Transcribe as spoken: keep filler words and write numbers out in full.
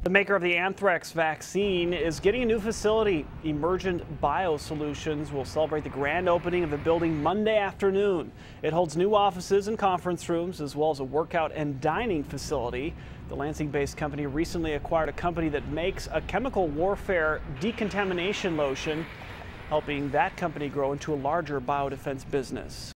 The maker of the anthrax vaccine is getting a new facility. Emergent Biosolutions will celebrate the grand opening of the building Monday afternoon. It holds new offices and conference rooms, as well as a workout and dining facility. The Lansing-based company recently acquired a company that makes a chemical warfare decontamination lotion, helping that company grow into a larger biodefense business.